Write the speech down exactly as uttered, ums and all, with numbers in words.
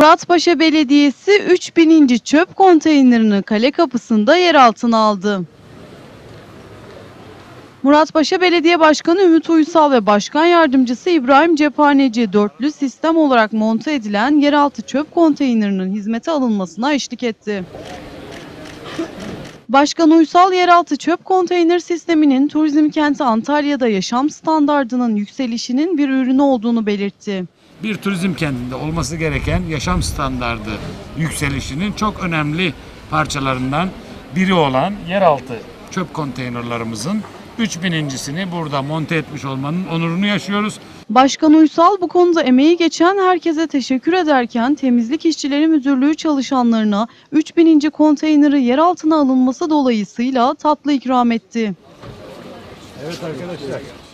Muratpaşa Belediyesi üç bininci çöp konteynerini kale kapısında yer altına aldı. Muratpaşa Belediye Başkanı Ümit Uysal ve Başkan Yardımcısı İbrahim Cephaneci dörtlü sistem olarak monte edilen yeraltı çöp konteynerinin hizmete alınmasına eşlik etti. Başkan Uysal, yeraltı çöp konteyner sisteminin turizm kenti Antalya'da yaşam standardının yükselişinin bir ürünü olduğunu belirtti. Bir turizm kentinde olması gereken yaşam standardı yükselişinin çok önemli parçalarından biri olan yeraltı çöp konteynerlarımızın üç binincisini burada monte etmiş olmanın onurunu yaşıyoruz. Başkan Uysal bu konuda emeği geçen herkese teşekkür ederken Temizlik İşçileri Müdürlüğü çalışanlarına üç bininci konteyneri yer altına alınması dolayısıyla tatlı ikram etti. Evet arkadaşlar.